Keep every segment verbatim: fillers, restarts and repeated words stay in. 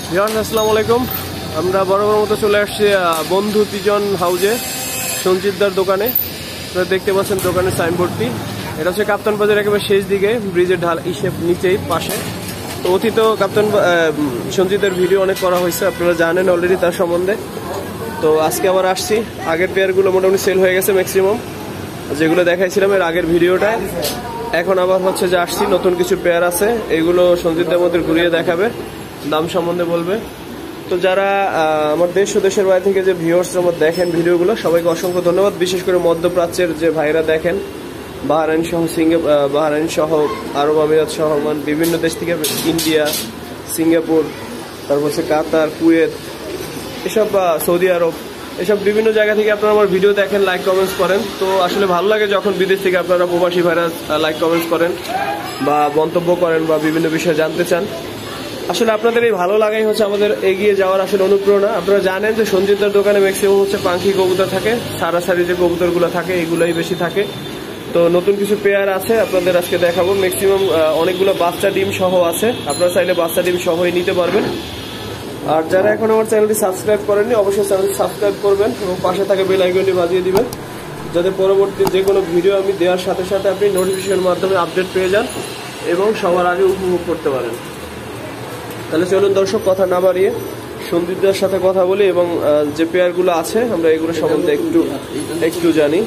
আসসালামু আলাইকুম। আমরা বরাবর মতো চলে আসছি বন্ধু পিজন হাউজে, সঞ্জিতদার দোকানে। আপনারা দেখতে পাচ্ছেন দোকানের সাইনবোর্ডটি। এটা হচ্ছে কাপ্তান বাজার একেবারে শেষ দিকে, ব্রিজের ঢাল হিসেব নিচেই পাশে। তো অতীত কাপ্তান সঞ্জিতের ভিডিও অনেক করা হয়েছে, আপনারা জানেন অলরেডি তার সম্বন্ধে। তো আজকে আবার আসছি। আগের পেয়ারগুলো মোটামুটি সেল হয়ে গেছে ম্যাক্সিমাম, যেগুলো দেখাইছিলাম এর আগের ভিডিওটায়। এখন আবার হচ্ছে যে আসছি, নতুন কিছু পেয়ার আছে, এগুলো সঞ্জিতদের মধ্যে ঘুরিয়ে দেখাবে, দাম সম্বন্ধে বলবে। তো যারা আমার দেশ ও দেশের বাইরে থেকে যে ভিউয়ার্স আমার দেখেন ভিডিওগুলো, সবাইকে অসংখ্য ধন্যবাদ। বিশেষ করে মধ্যপ্রাচ্যের যে ভাইরা দেখেন, বাহরাইন সহ সিঙ্গাপুর, বাহরাইন সহ আরব আমিরাত সহ বিভিন্ন দেশ থেকে, ইন্ডিয়া, সিঙ্গাপুর, তারপর হচ্ছে কাতার, কুয়েত, এসব সৌদি আরব, এসব বিভিন্ন জায়গা থেকে আপনারা আমার ভিডিও দেখেন, লাইক কমেন্টস করেন। তো আসলে ভালো লাগে যখন বিদেশ থেকে আপনারা প্রবাসী ভাইরা লাইক কমেন্টস করেন বা মন্তব্য করেন বা বিভিন্ন বিষয়ে জানতে চান। আসলে আপনাদের এই ভালো লাগাই হচ্ছে আমাদের এগিয়ে যাওয়ার আসলে অনুপ্রেরণা। আপনারা জানেন যে সঞ্জিতদার দোকানে ম্যাক্সিমাম হচ্ছে পাখি কবুতর থাকে, সারাসারি যে কবুতরগুলো থাকে এগুলোই বেশি থাকে। তো নতুন কিছু পেয়ার আছে আপনাদের আজকে দেখাবো। ম্যাক্সিমাম অনেকগুলো বাচ্চা ডিম সহ আছে, আপনারা চাইলে বাচ্চা ডিম সহই নিতে পারবেন। আর যারা এখন আমার চ্যানেলটি সাবস্ক্রাইব করেননি, অবশ্যই চ্যানেলটি সাবস্ক্রাইব করবেন এবং পাশে থাকে বেল আইকনটি বাজিয়ে দিবেন, যাতে পরবর্তী যে কোনো ভিডিও আমি দেওয়ার সাথে সাথে আপনি নোটিফিকেশনের মাধ্যমে আপডেট পেয়ে যান এবং সবার আগে উপভোগ করতে পারেন। তাহলে চলুন দর্শক, কথা না বাড়িয়ে সঞ্জিতদার সাথে কথা বলি এবং যে পেয়ারগুলো আছে আমরা এগুলো সম্বন্ধে একটু একটু জানি।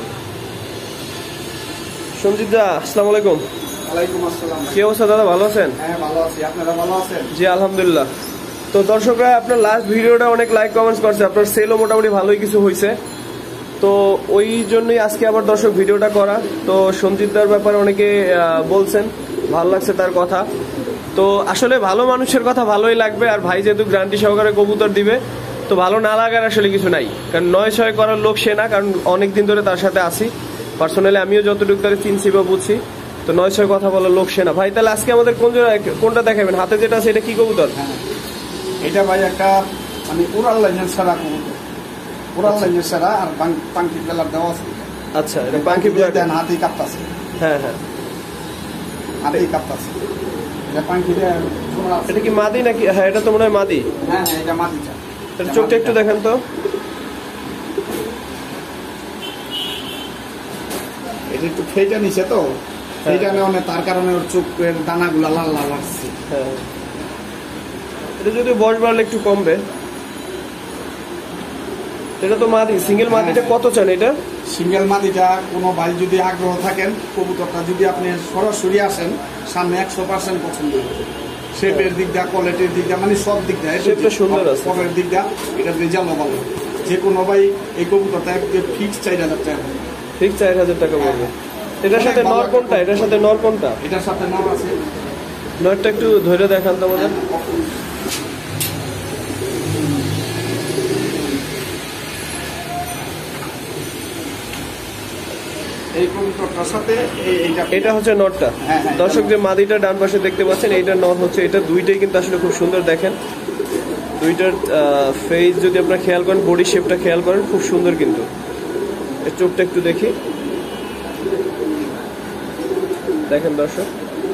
সঞ্জিতদা, আসসালামু আলাইকুম। ওয়ালাইকুম আসসালাম। কি অবস্থা দাদা, ভালো আছেন? হ্যাঁ ভালো আছি, আপনারা ভালো আছেন? জি আলহামদুলিল্লাহ। তো দর্শকরা আপনার লাস্ট ভিডিওটা অনেক লাইক কমেন্টস করছে, আপনার সেলও মোটামুটি ভালোই কিছু হয়েছে। তো ওই জন্যই আজকে আবার দর্শক ভিডিওটা করা। তো সঞ্জিতদার ব্যাপারে অনেকে বলছেন, ভালো লাগছে তার কথা। তো আসলে ভালো মানুষের কথা ভালোই লাগবে, আর ভাই যেহেতু গ্যারান্টি সহকারে কবুতর দিবে, তো ভালো না লাগার আসলে কিছু নাই। কারণ নয় ছয় করার লোক সে না, কারণ অনেকদিন ধরে তার সাথে আসি, পার্সোনালি আমিও যতটুকু তারা চিনছি বা বুঝছি। তো নয় ছয় কথা বলার লোক সে না। ভাই তাহলে আজকে আমাদের কোন কোনটা দেখাবেন? হাতে যেটা আছে এটা কি কবুতর? এটা ভাই একটা মানে উড়াল লাইনের ছাড়া কবুতর, উড়াল লাইনের ছাড়া আর পাঙ্কি বেলার দেওয়া আছে। আচ্ছা, এটা পাঙ্কি বেলার দেন, হাতেই কাঁপতাছে। হ্যাঁ হ্যাঁ, হাতেই কাঁপতাছে। এটা পাঙ্কিটা এটা কি মাদি নাকি? হ্যাঁ এটা তো মনে হয় মাদি। হ্যাঁ হ্যাঁ, এটা মাদিটা। এটা চোখটা একটু দেখেন তো। এটা একটু ফেটা নিছে তো, ফেটা নেওয়া, তার কারণে ওর চোখের দানাগুলা লাল লাল আসছে। হ্যাঁ, এটা যদি বয়স বাড়লে একটু কমবে। এটা তো মাদি, সিঙ্গেল মাদিটা কত চান? এটা সিঙ্গেল মাদিটা কোনো ভাই যদি আগ্রহ থাকেন, কবুতরটা যদি আপনি সরাসরি আসেন সামনে, একশো পার্সেন্ট পছন্দ হবে। শেপের দিক দিয়ে, কোয়ালিটির দিক দিয়ে, মানে সব দিক দিয়ে শেপটা সুন্দর আছে, পরের দিক দিয়ে এটা রেজাল্টও ভালো। যে কোনো ভাই এই কবুতরটা ফিক্স চার হাজার টাকা, ফিক্স চার হাজার টাকা পড়বে। এটার সাথে নর কোনটা? এটার সাথে নর কোনটা? এটার সাথে নর আছে। নরটা একটু ধরে দেখান তো আমাদের। এই কবুতরটার সাথে এটা হচ্ছে নরটা। দর্শক যে মাদিটা ডান পাশে দেখতে পাচ্ছেন, এইটা নর হচ্ছে। এটা দুইটাই কিন্তু আসলে খুব সুন্দর, দেখেন দুইটার ফেস যদি আপনারা খেয়াল করেন, বডি শেপটা খেয়াল করেন, খুব সুন্দর। কিন্তু এর চোখটা একটু দেখি, দেখেন দর্শক।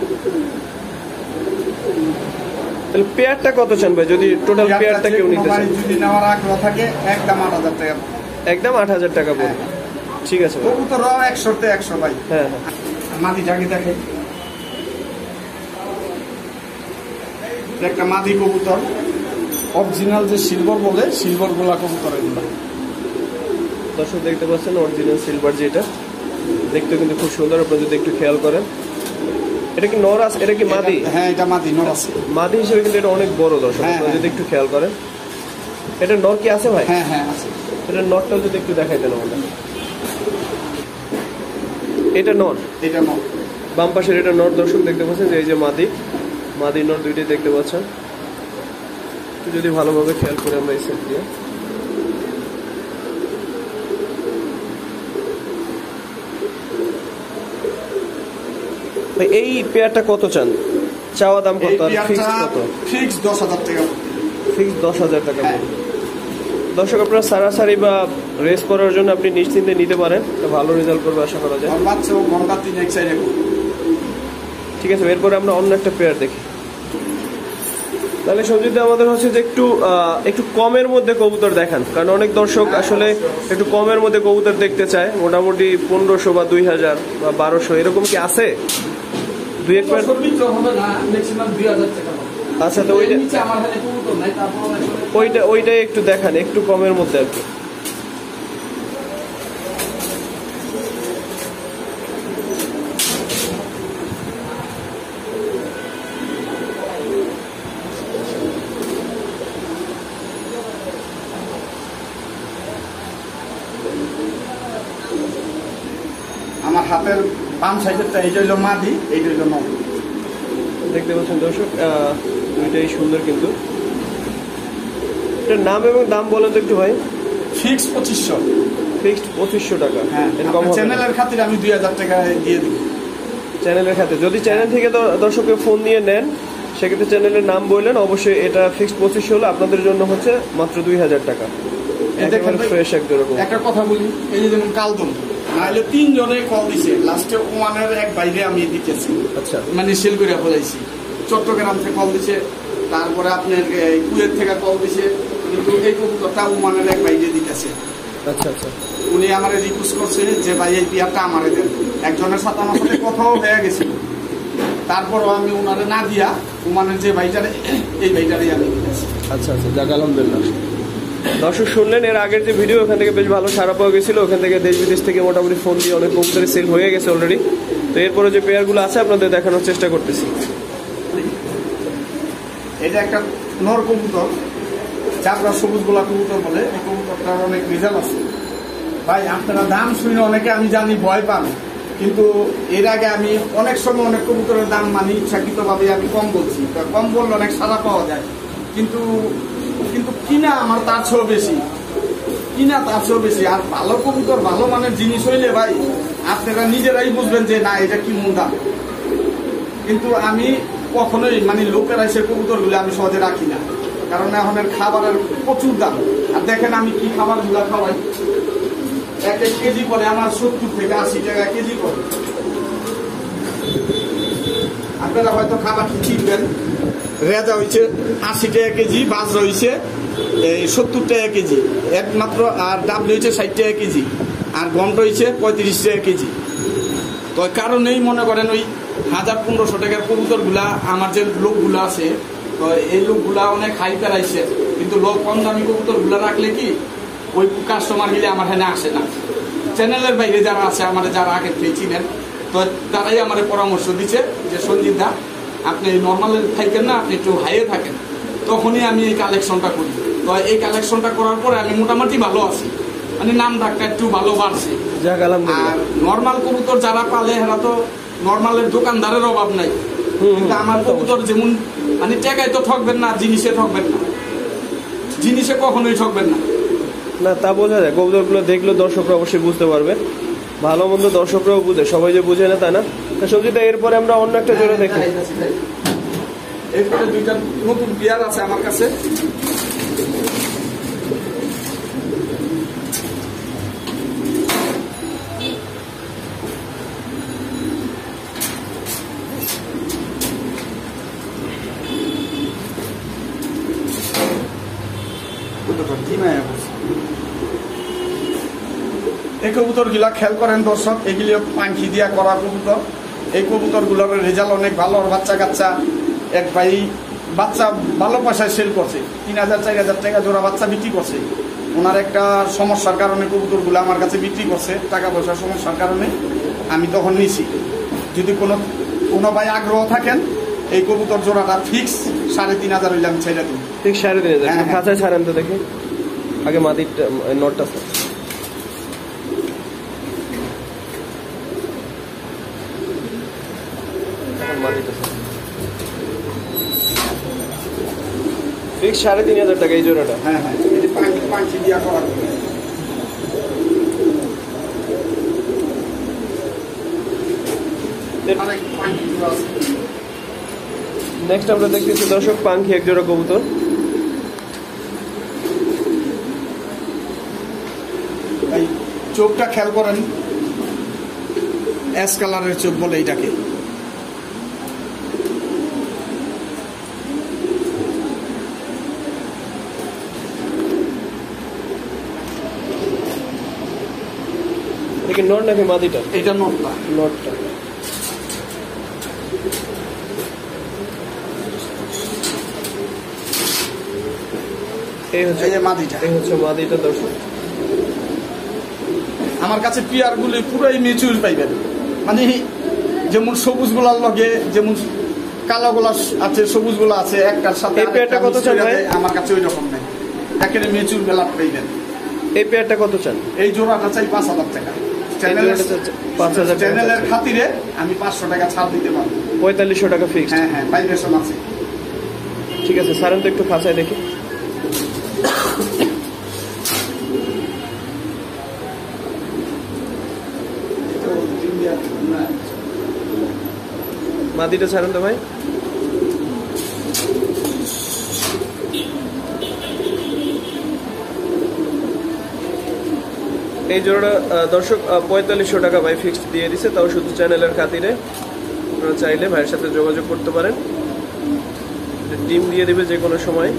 তাহলে পেয়ারটা কত চান ভাই, যদি টোটাল পেয়ারটা কেউ নিতে চান? যদি নেওয়ার আগ্রহ থাকে একদম আট হাজার টাকা, একদম আট হাজার টাকা পড়বে। ঠিক আছে, কবুতর একশোতে একশো ভাই। হ্যাঁ হ্যাঁ, মাদিটাকে দেখে, একটা মাদি কবুতর, অরিজিনাল যে সিলভার বলে, সিলভার গোলা কবুতর এগুলো। দর্শক দেখতে পাচ্ছেন অরিজিনাল সিলভার, যেটা দেখতে কিন্তু খুব সুন্দর, আপনারা যদি একটু খেয়াল করেন। এটা কি নর আছে? এটা কি মাদি? হ্যাঁ এটা মাদি, নর আছে। মাদি হিসেবে কিন্তু এটা অনেক বড়, দর্শক আপনারা যদি একটু খেয়াল করেন। এটা নর কি আছে ভাই? হ্যাঁ হ্যাঁ আছে। এটা নরটাও যদি একটু দেখাই দেন আমাদের। এটা নর, এটা নর, বাম পাশের এটা নর। দর্শক দেখতে পাচ্ছেন যে এই যে মাদি, মাদি নর দুইটাই দেখতে পাচ্ছেন। একটু যদি ভালোভাবে খেয়াল করে আমরা এই সেট দিয়ে, এই পেয়ারটা কত চান? চাওয়া দাম কত? আর ফিক্স কত? ফিক্স দশ হাজার টাকা। ফিক্স দশ হাজার টাকা। দর্শক আপনারা সারাসারি বা রেস করার জন্য আপনি নিশ্চিন্তে নিতে পারেন, ভালো রেজাল্ট করবে আশা করা যায়। ঠিক আছে, এরপরে আমরা অন্য একটা পেয়ার দেখি। তাহলে সঞ্জিত আমাদের হচ্ছে যে একটু একটু কমের মধ্যে কবুতর দেখান, কারণ অনেক দর্শক আসলে একটু কমের মধ্যে কবুতর দেখতে চায়, মোটামুটি পনেরোশো বা দুই হাজার বা বারোশো এরকম কি আছে? দুই এক পয়েন্ট আচ্ছা, তো ওইটা ওইটা ওইটাই একটু দেখান, একটু কমের মধ্যে আর কি। আমার হাতের বাম সাইডেরটা এইটা হইলো মাদি, এইটা হইলো নর। দেখতে পাচ্ছেন দর্শক, দুইটাই সুন্দর, কিন্তু এটার নাম এবং দাম বলেন তো একটু ভাই। ফিক্স পঁচিশশো। ফিক্সড পঁচিশশো টাকা। হ্যাঁ, চ্যানেলের খাতিরে আমি দুই হাজার টাকা দিয়ে দিব। চ্যানেলের খাতিরে যদি চ্যানেল থেকে দর্শককে ফোন দিয়ে নেন, সেক্ষেত্রে চ্যানেলের নাম বললেন, অবশ্যই এটা ফিক্সড পঁচিশশো হলো আপনাদের জন্য হচ্ছে মাত্র দুই হাজার টাকা। ফ্রেশ একদম। একটা কথা বলি, এই যে যেমন কালদম নাহলে তিনজনে কল দিছে, লাস্টে ওমানের এক বাইরে আমি দিতেছি। আচ্ছা, মানে সেল করে ফেলাইছি। চট্টগ্রাম থেকে কল দিছে, তারপরে আপনার কুয়েত থেকে কল দিছে, কিন্তু এই কবুতরটা ওমানের এক বাইরে দিতেছে। আচ্ছা আচ্ছা, উনি আমার রিকোয়েস্ট করছে যে ভাই এই পেয়ারটা আমারে দেন। একজনের সাথে আমার সাথে কথাও হয়ে গেছিল, তারপরও আমি ওনারে না দিয়া ওমানের যে ভাইটারে এই ভাইটারেই আমি দিতেছি। আচ্ছা আচ্ছা, যাক আলহামদুলিল্লাহ। দর্শক শুনলেন এর আগের যে ভিডিও, ওখান থেকে বেশ ভালো সাড়া পাওয়া গেছিল, ওখান থেকে দেশ বিদেশ থেকে মোটামুটি ফোন দিয়ে অনেক কবুতরের সেল হয়ে গেছে অলরেডি। তো এরপরে যে পেয়ারগুলো আছে আপনাদের দেখানোর চেষ্টা করতেছি। এটা একটা নর কবুতর, চাপড়া সবুজ গোলা কবুতর বলে। এই কবুতরটার অনেক রেজাল্ট আছে ভাই। আপনারা দাম শুনে অনেকে আমি জানি ভয় পান, কিন্তু এর আগে আমি অনেক সময় অনেক কবুতরের দাম মানে ইচ্ছাকৃতভাবে আমি কম বলছি। কম বললে অনেক সাড়া পাওয়া যায়, কিন্তু কিন্তু কিনা আমার তার চেয়েও বেশি, কিনা তার চেয়েও বেশি। আর ভালো কবুতর ভালো মানের জিনিস হইলে ভাই আপনারা নিজেরাই বুঝবেন যে না এটা কি মূল দাম। কিন্তু আমি কখনোই মানে লোকের এসে কবুতরগুলো আমি সহজে রাখি না, কারণ এখন খাবারের প্রচুর দাম। আর দেখেন আমি কি খাবারগুলো খাওয়াই, এক এক কেজি পরে আমার সত্তর থেকে আশি টাকা কেজি পরে। আপনারা হয়তো খাবারটি চিনবেন, রেজা হয়েছে আশি টাকা কেজি, বাজরা হয়েছে এই সত্তর টাকা কেজি একমাত্র, আর ডাবলি হয়েছে ষাট টাকা কেজি, আর ঘন্ট হয়েছে পঁয়ত্রিশ টাকা কেজি। তো কারণেই মনে করেন ওই হাজার পনেরোশো টাকার কবুতরগুলা আমার যে লোকগুলো আছে, তো এই লোকগুলা অনেক হাই পেরাইছে, কিন্তু লোক কম দামি কবুতরগুলা রাখলে কি ওই কাস্টমার গেলে আমার এখানে আসে না। চ্যানেলের বাইরে যারা আছে আমার, যারা আগে থেকে চিনেন, তো তারাই আমার পরামর্শ দিচ্ছে যে সঞ্জিত দা আপনি নর্মালের থাকেন না, আপনি একটু হাইয়ে থাকেন। তখনই আমি এই কালেকশনটা করি। তো এই কালেকশনটা করার পরে আমি মোটামুটি ভালো আছি, মানে নাম ডাকটা একটু ভালো বাড়ছে। আর নর্মাল কবুতর যারা পালে এরা তো নর্মালের দোকানদারের অভাব নাই, কিন্তু আমার কবুতর যেমন মানে টাকায় তো ঠকবেন না, জিনিসে ঠকবেন না, জিনিসে কখনোই ঠকবেন না। না তা বোঝা যায়, কবুতরগুলো দেখলে দর্শকরা অবশ্যই বুঝতে পারবে, ভালো মন্দ দর্শকরাও বুঝে, সবাই যে বুঝে না তাই না। সবজিটা এরপরে আমরা অন্য একটা জোড়া দেখি। এরপরে দুইটা নতুন পেয়ার আছে আমার কাছে। এই কবুতর গুলা খেয়াল করেন দর্শক, এগুলি পাখি দিয়া করা কবুতর। এই কবুতর গুলোর রেজাল্ট অনেক ভালো। বাচ্চা কাচ্চা এক ভাই বাচ্চা ভালো পয়সায় সেল করছে, তিন হাজার চার হাজার টাকা জোড়া বাচ্চা বিক্রি করছে। ওনার একটা সমস্যার কারণে কবুতর গুলো আমার কাছে বিক্রি করছে, টাকা পয়সার সমস্যার কারণে আমি তখন নিছি। যদি কোনো কোনো ভাই আগ্রহ থাকেন, এই কবুতর জোড়াটা ফিক্স সাড়ে তিন হাজার হইলে আমি ছেড়ে দিই। ঠিক সাড়ে তিন হাজার কাঁচা ছাড়েন তো দেখি আগে মাটির নটটা। ঠিক সাড়ে তিন হাজার টাকা এই জোড়াটা। হ্যাঁ হ্যাঁ, পাখি দিয়া করা। নেক্সট আমরা দেখতেছি দর্শক পাখি এক জোড়া কবুতর। এই চোখটা খেয়াল করেন, অ্যাশ কালারের চোখ বলে এইটাকে। দেখি নট নাকি মাদিটা? এটা নটটা। নটটা। এই হচ্ছে এই যে মাদিটা। এই হচ্ছে মাদিটা দর্শক। আমার কাছে পিয়ার গুলি পুরাই ম্যাচিউর পাইবেন, মানে যেমন সবুজ গুলার লগে যেমন কালো গুলা আছে, সবুজ গুলা আছে, একটার সাথে এই পেয়ারটা কত চান ভাই? আমার কাছে ওই রকম নাই, একেবারে ম্যাচিউর বেলা পাইবেন। এই পেয়ারটা কত চান? এই জোড়াটা চাই পাঁচ হাজার টাকা। পাঁচ হাজার চ্যানেলের খাতিরে আমি পাঁচশো টাকা ছাড় দিতে পারবো। পঁয়তাল্লিশশো টাকা ফিক্সড। হ্যাঁ হ্যাঁ, ভাইব্রেশন আছে। ঠিক আছে, সারেন তো একটু খাঁচায় দেখি। মাদিটা ছাড়েন তো ভাই। এই জোড়াটা দর্শক পঁয়তাল্লিশশো টাকা ভাই ফিক্সড দিয়ে দিছে, তাও শুধু চ্যানেলের খাতিরে। আপনারা চাইলে ভাইয়ের সাথে যোগাযোগ করতে পারেন, ডিম দিয়ে দিবে যে কোনো সময়।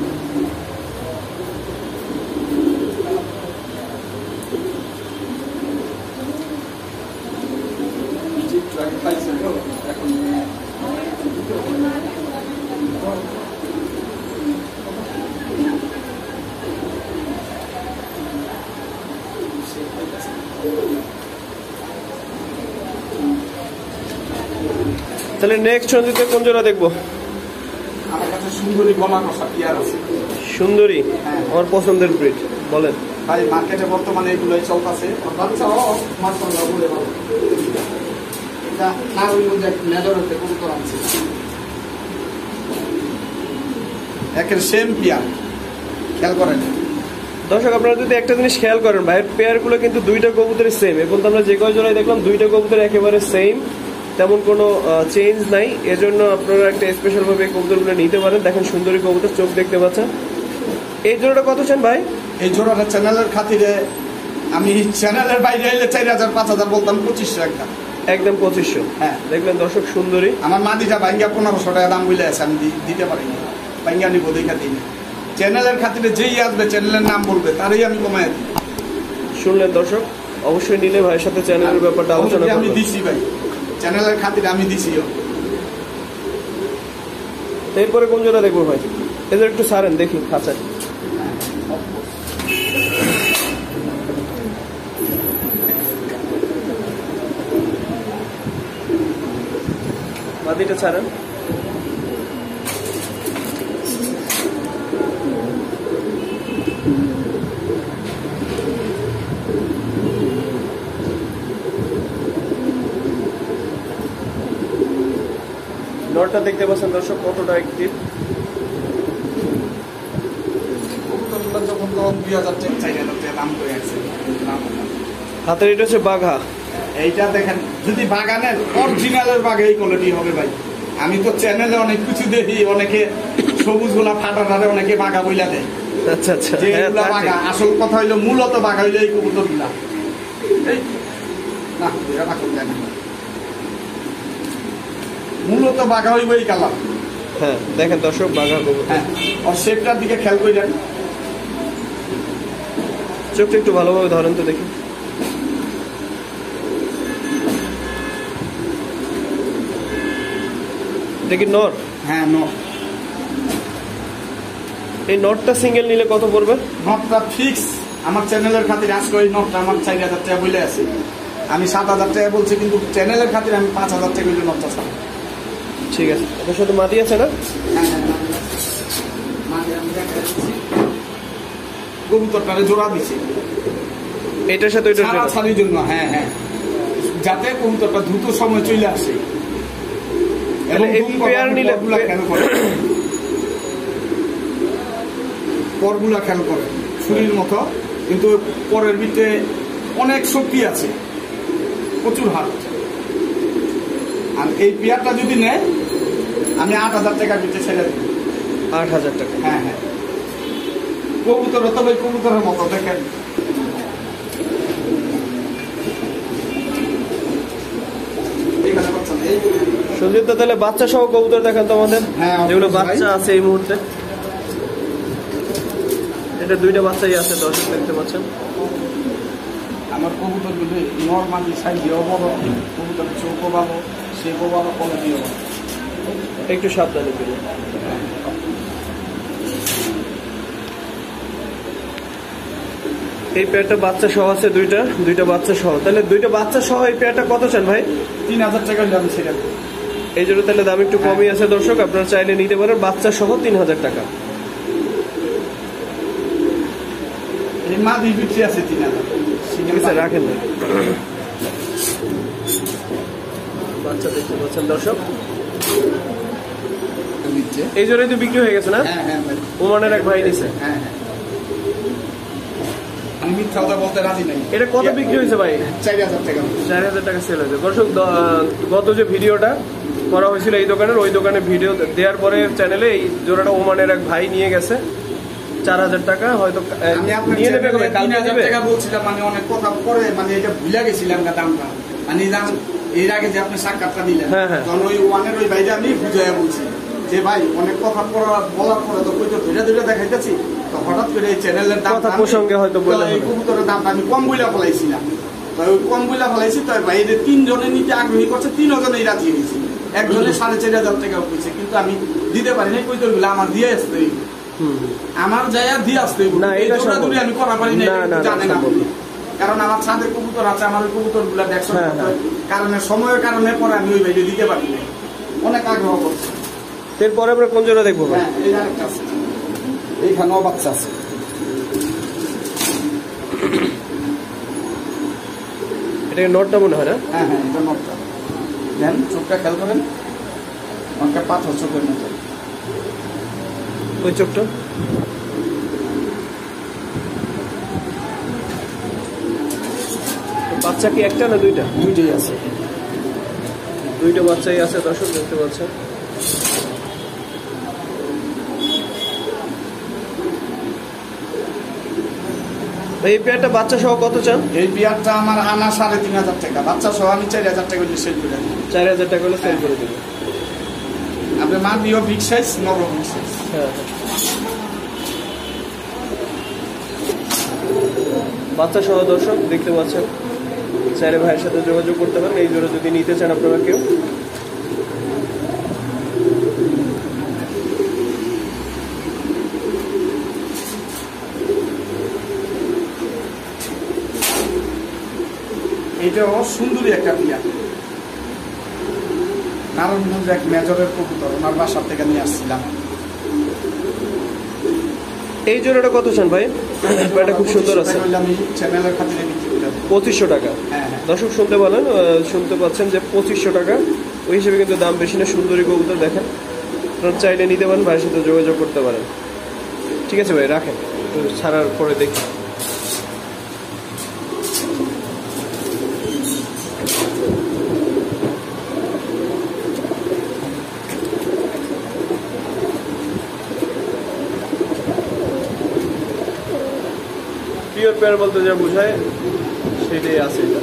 তাহলে নেক্সট সঞ্জিতে কোন জোড়া দেখবো? আমার কাছে সুন্দরী গলা কষা পিয়ার আছে। সুন্দরী আমার পছন্দের ব্রিড, বলেন ভাই। মার্কেটে বর্তমানে এগুলোই চলতেছে। বাচ্চাও মাশাআল্লাহ বলে ভালো। এটা না হইলো যে নেদারতে কোন তো আছে একের সেম পিয়ার, খেয়াল করেন দর্শক। আপনারা যদি একটা জিনিস খেয়াল করেন, ভাইয়ের পেয়ারগুলো কিন্তু দুইটা কবুতরের সেম। এবং আমরা যে কয় জোড়ায় দেখলাম দুইটা কবুতর একেবারে সেম, তেমন কোনো চেঞ্জ নাই। এজন্য আপনারা একটা স্পেশাল ভাবে কবুতরগুলো নিতে পারেন। দেখেন সুন্দরী কবুতর, চোখ দেখতে পাচ্ছেন। এই জোড়াটা কত চান ভাই? এই জোড়াটা চ্যানেলের খাতিরে আমি চ্যানেলের বাইরে এলে চার হাজার পাঁচ হাজার বলতাম, পঁচিশশো একটা একদম পঁচিশশো। হ্যাঁ, দেখলেন দর্শক সুন্দরী। আমার মাদিটা ভাঙ্গা পনেরোশো টাকা দাম বলে আছে, আমি দিতে পারিনি, ভাঙ্গা নিবো দেখা দিই। চ্যানেলের খাতিরে যেই আসবে চ্যানেলের নাম বলবে তারই আমি কমাই দিই। শুনলেন দর্শক, অবশ্যই নিলে ভাইয়ের সাথে চ্যানেলের ব্যাপারটা আলোচনা করব। আমি দিছি ভাই, চ্যানেলের খাতিরে আমি দিছিও। এরপরে কোন জোড়া দেখবো ভাই? এদের একটু সারেন দেখি খাঁচায়। মাদিটা ছাড়েন। নটটা দেখতে পাচ্ছেন দর্শক কতটা অ্যাক্টিভ। হাতের এটা হচ্ছে বাঘা। এইটা দেখেন, যদি বাগানের অরিজিনালের বাঘ এই কোয়ালিটি হবে ভাই। আমি তো চ্যানেলে অনেক কিছু দেখি, অনেকে সবুজ গোলা ফাটা ধারে অনেকে বাঘা বইলা দেয়। আচ্ছা আচ্ছা, যে এগুলা বাঘা, আসল কথা হইলো মূলত বাঘা হইলো এই কবুতর গুলা। না এটা রাখুন, জানি মূলত বাঘা হইব এই কালার। হ্যাঁ দেখেন দর্শক বাঘা কবুতর। হ্যাঁ, আর শেপটার দিকে খেয়াল করেন, চোখটা একটু ভালোভাবে ধরেন তো দেখি। দেখি নট। হ্যাঁ নট। এই নটটা সিঙ্গেল নিলে কত পড়বে? নটটা ফিক্স আমার চ্যানেলের খাতিরে আজকে ওই নটটা আমার চার হাজার টাকা বলে আছে। আমি সাত হাজার টাকা বলছি, কিন্তু চ্যানেলের খাতিরে আমি পাঁচ হাজার টাকা বলে নটটা ছাড়া। ঠিক আছে, এটার সাথে মাদি আছে না? কবুতরটারে জোড়া দিছি এটার সাথে ওইটার জন্য। ছাড়ার জন্য। হ্যাঁ হ্যাঁ, যাতে কবুতরটা দ্রুত সময় চলে আসে। এবং পেয়ার নিলে পরগুলা খেয়াল করে ছুরির মতো, কিন্তু পরের ভিতরে অনেক শক্তি আছে, প্রচুর হাত। আর এই পেয়ারটা যদি নেয় আমি আট হাজার টাকার ভিতরে ছেড়ে দিই। আট হাজার টাকা? হ্যাঁ হ্যাঁ। কবুতর তবে কবুতরের মতো দেখেন। সঞ্জিত দা, তাহলে বাচ্চা সহ কবুতর দেখেন তো আমাদের, যেগুলো বাচ্চা আছে এই মুহূর্তে। এটা দুইটা বাচ্চাই আছে দর্শক দেখতে পাচ্ছেন। আমার কবুতর গুলো নর্মালি সাইজেও বড়, কবুতরের চোখও ভালো, শেপও ভালো, কোয়ালিটিও ভালো। একটু সাবধানে পেরে। এই পেয়ারটা বাচ্চা সহ আছে দুইটা, দুইটা বাচ্চা সহ। তাহলে দুইটা বাচ্চা সহ এই পেয়ারটা কত চান ভাই? তিন হাজার টাকা দাম সেটা। এই জন্য তাহলে দাম একটু কমই আছে দর্শক, আপনারা চাইলে নিতে পারেন বাচ্চা সহ তিন হাজার টাকা। এই মা দুই বিক্রি আছে তিন হাজার। ঠিক আছে, রাখেন না। বাচ্চা দেখতে পাচ্ছেন দর্শক, এই জন্যই তো বিক্রি হয়ে গেছে না? হ্যাঁ হ্যাঁ ভাই, ওমানের এক ভাই নিছে। হ্যাঁ হ্যাঁ, আমি মিথ্যা কথা বলতে রাজি নাই। এটা কত বিক্রি হয়েছে ভাই? চার হাজার টাকা। চার হাজার টাকা সেল হয়েছে দর্শক। গত যে ভিডিওটা করা হয়েছিল এই দোকানের, ওই দোকানে ভিডিও দেওয়ার পরে চ্যানেলে এই জোড়াটা ওমানের এক ভাই নিয়ে গেছে চার হাজার টাকা। হয়তো নিয়ে নেবে কবে? কালকে নেবে টাকা বলছিলাম, মানে অনেক কথা পরে মানে এটা ভুলে গেছিলাম না দামটা। মানে দাম এর আগে যে আপনি সাক্ষাৎটা দিলেন, তখন ওই ওয়ানের ওই ভাইটা আমি বুঝাইয়া বলছি যে ভাই অনেক কথা বলার পরে তো কইতো ধীরে ধীরে দেখাইতেছি, তো হঠাৎ করে এই চ্যানেলের দাম প্রসঙ্গে হয়তো এই কবুতরের দামটা আমি কম বইলা ফেলাইছিলাম। তো ওই কম বইলা ফেলাইছি, তো ভাই এদের তিনজনে নিতে আগ্রহী করছে, তিনজনেই রাজি হয়েছি। একজনে সাড়ে চার হাজার টাকা হয়েছে, কিন্তু আমি দিতে পারি নাই। কইতো আমার দিয়ে আসতে আমার যাইয়া দিয়ে আসতে আমি করা পারি না, জানে না। কারণ আমার ছাদে কবুতর আছে, আমার ওই কবুতর গুলা দেখছো কারণে সময়ের কারণে পরে আমি ওই বাইরে দিতে পারি না। অনেক আগ্রহ করছে। এরপরে আমরা কোন জোড়া দেখবো? হ্যাঁ, এই আরেকটা আছে, এইখানেও বাচ্চা আছে। এটা নটটা মনে হয় না? হ্যাঁ হ্যাঁ, এটা নটটা। দেন চোখটা খেয়াল করেন, অনেকটা পাথর চোখের মতো। ওই চোখটা বাচ্চা কি একটা না দুইটা? দুইটাই আছে, দুইটা বাচ্চাই আছে দর্শক, দেখতে পাচ্ছেন। এই পেয়ারটা বাচ্চা সহ কত চান? এই পেয়ারটা আমার আনা সাড়ে তিন হাজার টাকা, বাচ্চা সহ আমি চার হাজার টাকা সেল করে দিই। চার হাজার টাকা হলে সেল করে দেবেন আপনি মা দিও বিগ সাইজ, নরম বিগ সাইজ। হ্যাঁ, বাচ্চা সহ দর্শক দেখতে পাচ্ছেন। চাইলে ভাইয়ের সাথে যোগাযোগ করতে পারেন এই জোড়া যদি নিতে চান আপনারা কেউ। এটাও সুন্দরী একটা পেয়ার, নারায়ণগঞ্জ এক মেজরের কবুতর, ওনার বাসার থেকে নিয়ে আসছিলাম। এই জোড়াটা কত চান ভাই? এটা খুব সুন্দর আছে, আমি চ্যানেলের খাতিরে বিক্রি করলাম পঁচিশশো টাকা। দর্শক শুনতে পারেন, শুনতে পাচ্ছেন যে পঁচিশশো টাকা। ওই হিসেবে কিন্তু দাম বেশি না, সুন্দরী কবুতর দেখেন। আপনারা চাইলে নিতে পারেন, ভাইয়ের সাথে যোগাযোগ করতে পারেন। ঠিক আছে ভাই, রাখেন, ছাড়ার পরে দেখি। পিওর পেয়ার বলতে যা বোঝায় সেটাই আছে এটা।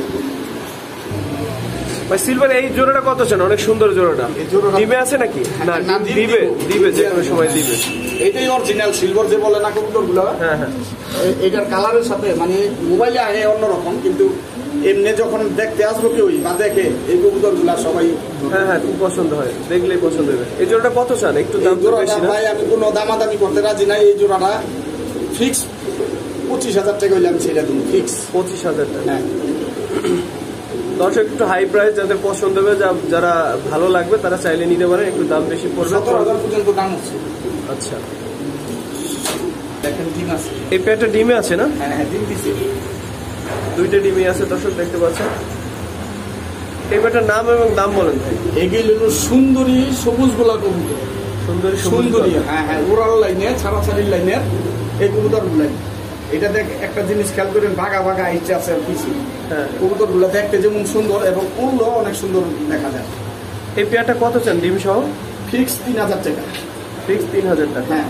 ভাই সিলভার এই জোড়াটা কত চান? অনেক সুন্দর জোড়াটা। দিবে আছে নাকি? না দিবে, দিবে যে কোনো সময় দিবে। এইটাই অরিজিনাল সিলভার যে বলে না কবুতর গুলো। হ্যাঁ হ্যাঁ, এটার কালারের সাথে মানে মোবাইলে আগে অন্যরকম, কিন্তু এমনি যখন দেখতে আসবো কেউ বা দেখে এই কবুতর গুলা সবাই হ্যাঁ হ্যাঁ খুব পছন্দ হয়, দেখলেই পছন্দ হবে। এই জোড়াটা কত চান? একটু দাম বেশি না? ভাই আমি কোনো দামাদামি করতে রাজি নাই। এই জোড়াটা ফিক্স পঁচিশ হাজার টাকা হইলে আমি ছেড়ে দিন, ফিক্স পঁচিশ হাজার টাকা। হ্যাঁ দর্শক একটু হাই প্রাইস যাদের পছন্দ হবে, যারা ভালো লাগবে তারা চাইলে নিতে পারে, একটু দাম বেশি পড়বে। সতেরো হাজার পর্যন্ত দাম হচ্ছে। আচ্ছা, দেখেন ডিম আছে, এই পেয়ারটা ডিমে আছে না? হ্যাঁ হ্যাঁ, ডিম দিছে, দুইটা ডিমে আছে দর্শক দেখতে পাচ্ছেন। এই পেয়ারটার নাম এবং দাম বলেন ভাই। এগুলো হলো সুন্দরী সবুজ গোলা কবুতর। সুন্দরী সুন্দরী, হ্যাঁ হ্যাঁ, ওরাল লাইনে, ছাড়াছাড়ির লাইনের এই কবুতর গুলাই। এটা দেখ একটা জিনিস খেয়াল করেন, ভাগা ভাগা ইচ্ছে আছে পিছিয়ে। হ্যাঁ, কবুতর গুলা দেখতে যেমন সুন্দর এবং উড়লো অনেক সুন্দর দেখা যায়। এই পেয়ারটা কত চান ডিম সহ? ফিক্স তিন হাজার টাকা। ফিক্স তিন হাজার টাকা। হ্যাঁ,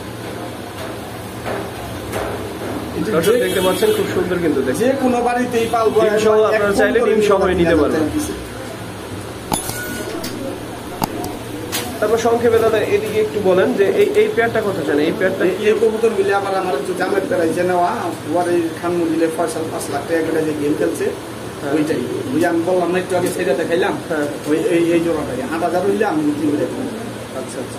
দর্শক দেখতে পাচ্ছেন খুব সুন্দর কিন্তু দেখে। যে কোনো বাড়িতেই পালবো, ডিম সহ আপনারা চাইলে ডিম সহ নিতে পারবেন। তারপর সংক্ষেপে দাদা এদিকে একটু বলেন যে এই এই পেয়ারটা কত চান? এই পেয়ারটা এই কবুতর মিলে আবার আমার একটু জামের পেরাইছে নেওয়া ওর এই খান মজিলে ফয়সাল পাঁচ লাখ টাকা করে যে গেম খেলছে ওইটাই ওই আমি বললাম না একটু আগে সেটা দেখাইলাম ওই এই এই জোড়াটাই আট হাজার হইলে আমি বিক্রি করে দেবো। আচ্ছা আচ্ছা।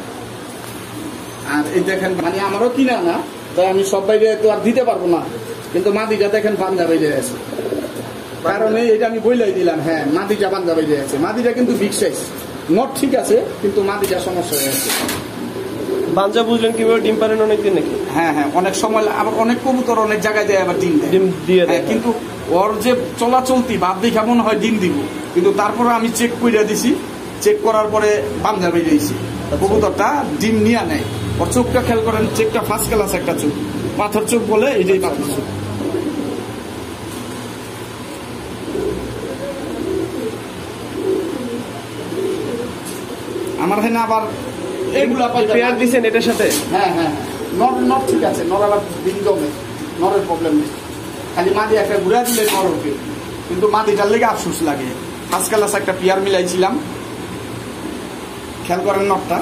আর এই দেখেন মানে আমারও কিনা না, তাই আমি সব বাইরে তো আর দিতে পারবো না, কিন্তু মাদিটা দেখেন পাঞ্জা বাইরে আছে, কারণ এটা আমি বইলাই দিলাম। হ্যাঁ মাদিটা পাঞ্জা বাইরে আছে, মাদিটা কিন্তু বিগ সাইজ, নট ঠিক আছে কিন্তু মাদিটা সমস্যা হয়ে আছে। বাঞ্জা বুঝলেন কিভাবে ডিম পারেন অনেকদিন নাকি? হ্যাঁ হ্যাঁ অনেক সময় আবার অনেক কবুতর অনেক জায়গায় যায় আবার ডিম ডিম দিয়ে দেয়, কিন্তু ওর যে চলাচলতি ভাব দেখা মনে হয় ডিম দিব, কিন্তু তারপরে আমি চেক করে দিছি, চেক করার পরে বাঞ্জা বেরিয়েছি কবুতরটা ডিম নিয়ে নেয়। ওর চোখটা খেয়াল করেন, চেকটা ফার্স্ট ক্লাস একটা চোখ, পাথর চোখ বলে এইটাই পাথর চোখ। আমার হ্যাঁ আবার এগুলা পেয়ার দিছেন এটার সাথে? হ্যাঁ হ্যাঁ নর নর ঠিক আছে, নর আবার ডিম জমে, নরের প্রবলেম নেই, খালি মাদি একটা ঘুরা দিলে নর ওকে, কিন্তু মাদিটার লেগে আফসোস লাগে। ফার্স্ট ক্লাস একটা পেয়ার মিলাইছিলাম, খেয়াল করেন নরটা।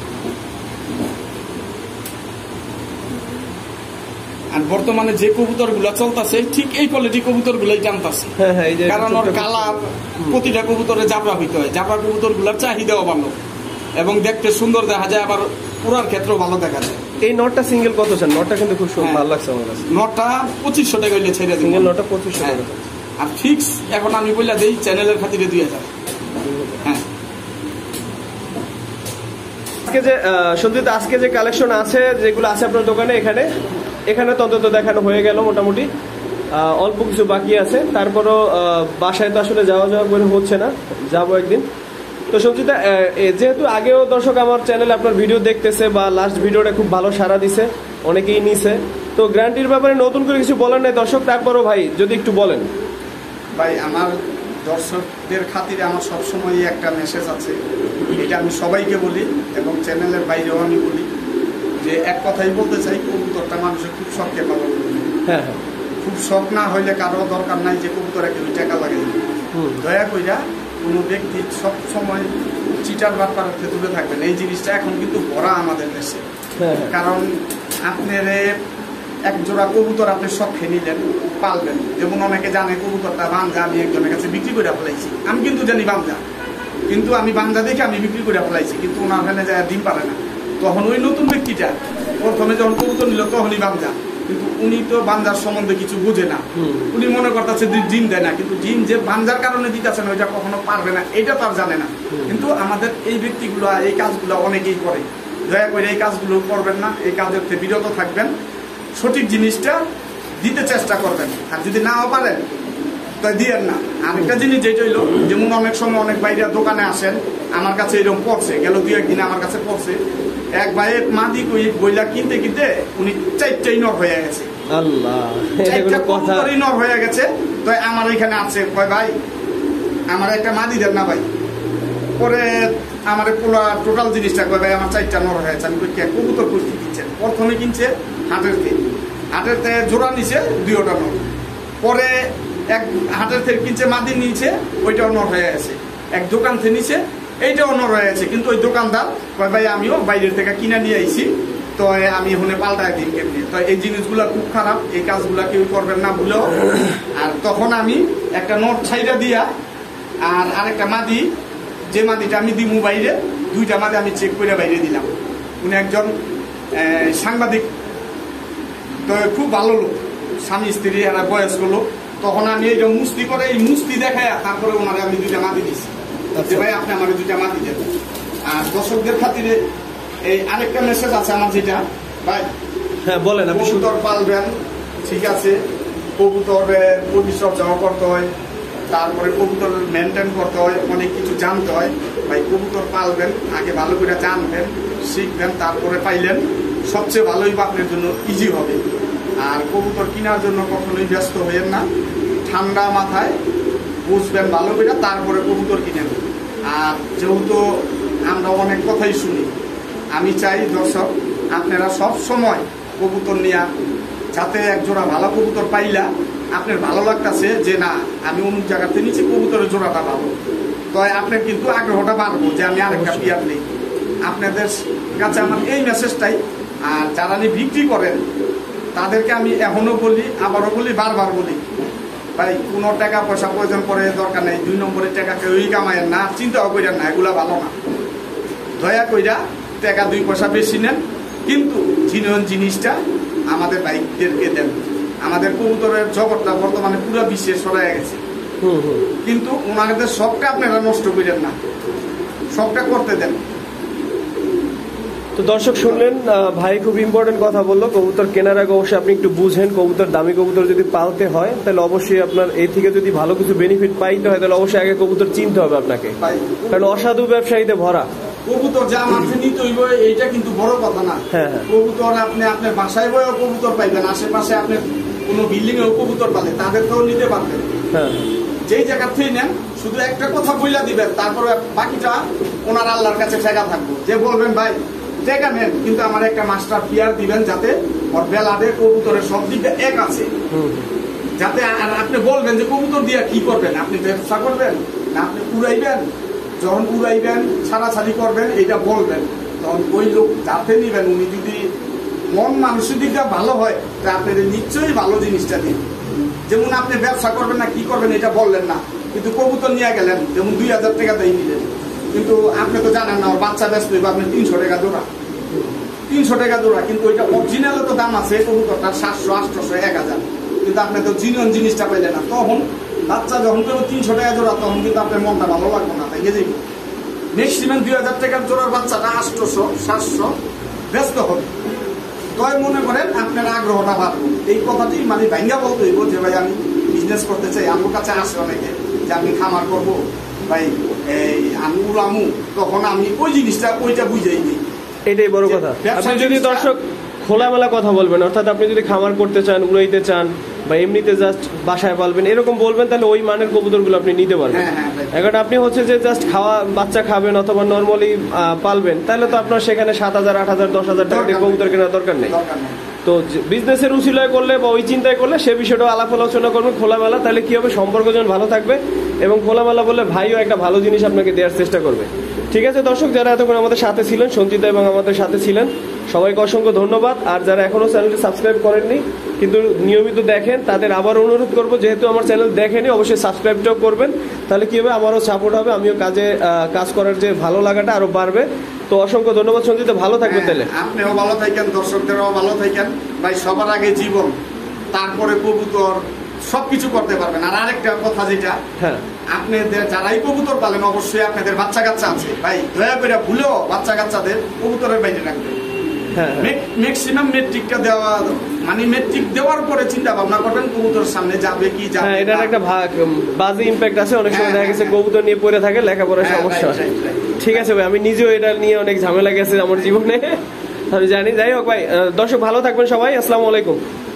আর বর্তমানে যে কবুতর গুলা চলতেছে ঠিক এই কোয়ালিটি কবুতর গুলাই টানতেছে, কারণ ওর কালার প্রতিটা কবুতরে জাবরা হইতে হয়, জাবরা কবুতর গুলার চাহিদাও ভালো এবং দেখতে সুন্দর দেখা যায়, আবার পুরার ক্ষেত্রেও ভালো দেখা যায়। এই নটটা সিঙ্গেল কত চান? নটটা কিন্তু খুব সুন্দর, ভালো লাগছে আমার কাছে। নটটা পঁচিশশো টাকা হইলে ছেড়ে দিন, সিঙ্গেল নটটা পঁচিশশো টাকা। আর ফিক্স এখন আমি বললা দেই চ্যানেলের খাতিরে দুই হাজার। হ্যাঁ আজকে যে সত্যি আজকে যে কালেকশন আছে যেগুলো আছে আপনার দোকানে, এখানে এখানে তত দেখানো হয়ে গেল মোটামুটি, অল্প কিছু বাকি আছে। তারপরও বাসায় তো আসলে যাওয়া যাওয়া করে হচ্ছে না, যাবো একদিন। তো সঞ্চিতা, যেহেতু আগেও দর্শক আমার চ্যানেলে আপনার ভিডিও দেখতেছে বা লাস্ট ভিডিওটা খুব ভালো সাড়া দিছে, অনেকেই নিছে, তো গ্যারান্টির ব্যাপারে নতুন করে কিছু বলার নেই দর্শক, তারপরও ভাই যদি একটু বলেন। ভাই আমার দর্শকদের খাতিরে আমার সবসময় একটা মেসেজ আছে, এটা আমি সবাইকে বলি এবং চ্যানেলের বাইরেও আমি বলি, যে এক কথাই বলতে চাই, কবুতরটা মানুষের খুব শখকে পালন করবে। হ্যাঁ হ্যাঁ খুব শখ না হইলে কারো দরকার নাই যে কবুতরে কেউ টাকা লাগে, দয়া কইরা কোনো ব্যক্তি সব সময় চিটার বাটপার দূরে থাকবেন। এই জিনিসটা এখন কিন্তু ভরা আমাদের দেশে, কারণ আপনার এক জোড়া কবুতর আপনি শখে নিলেন, পালবেন, যেমন অনেকে জানে কবুতরটা বাঞ্জা আমি একজনের কাছে বিক্রি করে ফেলাইছি, আমি কিন্তু জানি বাঞ্জা, কিন্তু আমি বাঞ্জা দেখে আমি বিক্রি করে ফেলাইছি, কিন্তু ওনার ওখানে যায় ডিম পারে না। তখন ওই নতুন ব্যক্তিটা প্রথমে যখন কবুতর নিল তখনই বাঞ্জা, কিন্তু উনি তো বাঞ্জার সম্বন্ধে কিছু বুঝে না, উনি মনে করতেছে ডিম দেয় না, কিন্তু ডিম যে বাঞ্জার কারণে দিতেছে না ওইটা কখনো পারবে না, এটা তার জানে না। কিন্তু আমাদের এই ব্যক্তিগুলো এই কাজগুলো অনেকেই করে, দয়া করে এই কাজগুলো করবেন না, এই কাজের থেকে বিরত থাকবেন, সঠিক জিনিসটা দিতে চেষ্টা করবেন, আর যদি নাও পারেন তাই দিয়েন না। আরেকটা জিনিস যেটা হইলো, যেমন অনেক সময় অনেক বাইরে দোকানে আসেন, আমার কাছে এরকম পড়ছে, গেল দুই একদিন আমার কাছে পড়ছে, এক ভাই মাদি কই বইলা কিনতে কিনতে উনি চারটাই নর হয়ে গেছে, আল্লাহ নর হয়ে গেছে। তো আমার এখানে আছে, কয় ভাই আমার একটা মাদি দেন না ভাই, পরে আমার পুরো টোটাল জিনিসটা কয় ভাই আমার চারটা নর হয়েছে। আমি কই কবুতর কুস্তি কিনছেন? প্রথমে কিনছে হাটের থেকে, হাটের থেকে জোড়া নিছে দুইটা নর, পরে এক হাটের থেকে কিনছে মাদি নিয়েছে, ওইটাও নর হয়ে গেছে, এক দোকান থেকে নিছে এইটাও নর হয়ে গেছে, কিন্তু ওই দোকানদার কয় ভাই আমিও বাইরের থেকে কিনে নিয়ে আইছি, তো আমি এখানে পাল্টায় দিন কেমনি। তো এই জিনিসগুলা খুব খারাপ, এই কাজগুলা কেউ করবেন না ভুলেও। আর তখন আমি একটা নট ছাইরা দিয়া আর আরেকটা মাদি, যে মাদিটা আমি দিমু বাইরে, দুইটা মাদি আমি চেক করে বাইরে দিলাম। উনি একজন সাংবাদিক, তো খুব ভালো লোক, স্বামী স্ত্রী এরা বয়স্ক লোক। তখন আমি এই যে মুস্তি করে এই মুস্তি দেখায় তারপরে ওনারে আমি দুইটা মাদি দিছি, যে ভাই আপনি আমার দুইটা মাদি দেন। আর দর্শকদের খাতিরে এই আরেকটা মেসেজ আছে আমার, যেটা ভাই হ্যাঁ বলেন, কবুতর পালবেন ঠিক আছে, কবুতরের পরিচর্যাও করতে হয়, তারপরে কবুতর মেনটেন করতে হয়, অনেক কিছু জানতে হয়। ভাই কবুতর পালবেন, আগে ভালো করে জানবেন, শিখবেন, তারপরে পাইলেন, সবচেয়ে ভালোই আপনার জন্য ইজি হবে। আর কবুতর কেনার জন্য কখনোই ব্যস্ত হবেন না, ঠান্ডা মাথায় বুঝবেন ভালো করে, তারপরে কবুতর কিনেন। আর যেহেতু আমরা অনেক কথাই শুনি, আমি চাই দর্শক আপনারা সব সময় কবুতর নিয়ে, যাতে এক জোড়া ভালো কবুতর পাইলা আপনার ভালো লাগতেছে যে না আমি অমুক জায়গাতে নিচে কবুতরের জোড়াটা পাবো, তো আপনার কিন্তু আগ্রহটা বাড়বো যে আমি আরেকটা পেয়ার নেই। আপনাদের কাছে আমার এই মেসেজটাই। আর যারা নিয়ে বিক্রি করেন তাদেরকে আমি এখনো বলি, আবারও বলি, বারবার বলি, ভাই কোনো টাকা পয়সা প্রয়োজন পড়ে দরকার নেই, দুই নম্বরের টাকা কেউই কামায়েন না, চিন্তাও করেন না, এগুলা ভালো না। দয়া কইরা টাকা দুই পয়সা বেশি নেন, কিন্তু জিনিয়ন জিনিসটা আমাদের ভাইদেরকে দেন। আমাদের কবুতরের জগৎটা বর্তমানে পুরো বিশ্বে ছড়ায় গেছে, কিন্তু ওনাদের সবটা আপনারা নষ্ট করেন না, সবটা করতে দেন। তো দর্শক শুনলেন, ভাই খুব ইম্পর্টেন্ট কথা বললো। কবুতর কেনার আগে অবশ্যই আপনি একটু বুঝেন, কবুতর দামি কবুতর যদি পালতে হয় তাহলে অবশ্যই আপনার এই থেকে যদি ভালো কিছু বেনিফিট পাইতে হয় তাহলে অবশ্যই আগে কবুতর চিনতে হবে আপনাকে, কারণ অসাধু ব্যবসায়ীতে ভরা। কবুতর যা মাঠে নিতে হইব এইটা কিন্তু বড় কথা না। হ্যাঁ হ্যাঁ, কবুতর আপনি আপনার বাসায় বয়েও কবুতর পাইবেন, আশেপাশে আপনি কোনো বিল্ডিং এও কবুতর পালে তাদেরকেও নিতে পারবেন। হ্যাঁ, যেই জায়গা থেকে নেন শুধু একটা কথা বইলা দিবেন, তারপরে বাকিটা ওনার আল্লাহর কাছে ঠেকা থাকবো। যে বলবেন ভাই টেকা নেন, কিন্তু আমার একটা মাস্টার পিয়ার দিবেন যাতে ওর বেলাদের কবুতরের সব দিকটা এক আছে, যাতে আপনি বলবেন যে কবুতর দিয়ে কি করবেন, আপনি ব্যবসা করবেন না আপনি উড়াইবেন, যখন উড়াইবেন ছাড়াছাড়ি করবেন এইটা বলবেন, তখন ওই লোক যাতে নিবেন উনি যদি মন মানসিক দিকটা ভালো হয় তা আপনাদের নিশ্চয়ই ভালো জিনিসটা দিন। যেমন আপনি ব্যবসা করবেন না কি করবেন এটা বললেন না, কিন্তু কবুতর নিয়ে গেলেন, যেমন দুই হাজার টাকা দিয়ে নিলেন, কিন্তু আপনি তো জানেন না ওর বাচ্চা ব্যস্ত হইব আপনি তিনশো টাকা জোড়া, তিনশো টাকা জোড়া, কিন্তু ওইটা অরিজিনালও তো দাম আছে কবুতরটার সাতশো আটশো এক হাজার, কিন্তু আপনি তো জিনিয়ন জিনিসটা পাইলেন না। তখন বাচ্চা যখন কেউ তিনশো টাকা জোড়া তখন কিন্তু আপনার মনটা ভালো লাগবে না, তাই গেছে ম্যাক্সিমাম দুই হাজার টাকার জোড়ার বাচ্চাটা আটশোশো সাতশো ব্যস্ত হবে। তাই মনে করেন আপনার আগ্রহটা বাড়বো, এই কথাটি মানে ভাঙ্গা বলতে হইব যে ভাই আমি বিজনেস করতে চাই। আমার কাছে আসে অনেকে যে আমি খামার করবো ভাই, এই আমি উড়ামু, তখন আমি ওই জিনিসটা ওইটা বুঝাই দিই। এটাই বড় কথা। আপনি যদি দর্শক খোলামেলা কথা বলবেন, অর্থাৎ আপনি যদি খামার করতে চান, উড়াইতে চান বা এমনিতে জাস্ট বাসায় পালবেন এরকম বলবেন, তাহলে ওই মানের কবুতরগুলো আপনি নিতে পারবেন। এখন আপনি হচ্ছে যে জাস্ট খাওয়া বাচ্চা খাবেন অথবা নর্মালি পালবেন, তাহলে তো আপনার সেখানে সাত হাজার আট হাজার দশ হাজার টাকা দিয়ে কবুতর কেনার দরকার নেই। তো বিজনেসের উচিলায় করলে বা ওই চিন্তায় করলে সে বিষয়টা আলাপ আলোচনা করবেন খোলামেলা, তাহলে কি হবে সম্পর্ক যেন ভালো থাকবে এবং খোলামেলা বললে ভাইও একটা ভালো জিনিস আপনাকে দেওয়ার চেষ্টা করবে। ঠিক আছে দর্শক, যারা এতক্ষণ আমাদের সাথে ছিলেন, সঞ্চিতা এবং আমাদের সাথে ছিলেন, সবাইকে অসংখ্য ধন্যবাদ। আর যারা এখনো চ্যানেলটি সাবস্ক্রাইব করেননি কিন্তু নিয়মিত দেখেন, তাদের আবার অনুরোধ করবো, যেহেতু আমার চ্যানেল দেখেনি অবশ্যই সাবস্ক্রাইবটাও করবেন, তাহলে কি হবে আমারও সাপোর্ট হবে, আমিও কাজে কাজ করার যে ভালো লাগাটা আরো বাড়বে। তো অসংখ্য ধন্যবাদ সঞ্চিতা, ভালো থাকবেন। তাহলে আপনিও ভালো থাকেন, দর্শকদেরও ভালো থাকেন ভাই। সবার আগে জীবন, তারপরে কবুতর, সবকিছু করতে পারবেন। আর আরেকটা কথা যেটা, হ্যাঁ আপনাদের যারাই কবুতর পালেন অবশ্যই আপনাদের বাচ্চা কাচ্চা আছে ভাই, দয়া করে ভুলেও বাচ্চা কাচ্চাদের কবুতরের বাইরে রাখবেন। ম্যাক্সিমাম মেট্রিকটা দেওয়া মানে মেট্রিক দেওয়ার পরে চিন্তা ভাবনা করবেন কবুতরের সামনে যাবে কি যাবে। হ্যাঁ, এটার একটা বাজে ইম্প্যাক্ট আছে, অনেক সময় দেখা গেছে কবুতর নিয়ে পড়ে থাকে, লেখাপড়ার সমস্যা। ঠিক আছে ভাই, আমি নিজেও এটা নিয়ে অনেক ঝামেলা গেছে আমার জীবনে, আমি জানি। যাই হোক ভাই, দর্শক ভালো থাকবেন সবাই, আসসালামু আলাইকুম।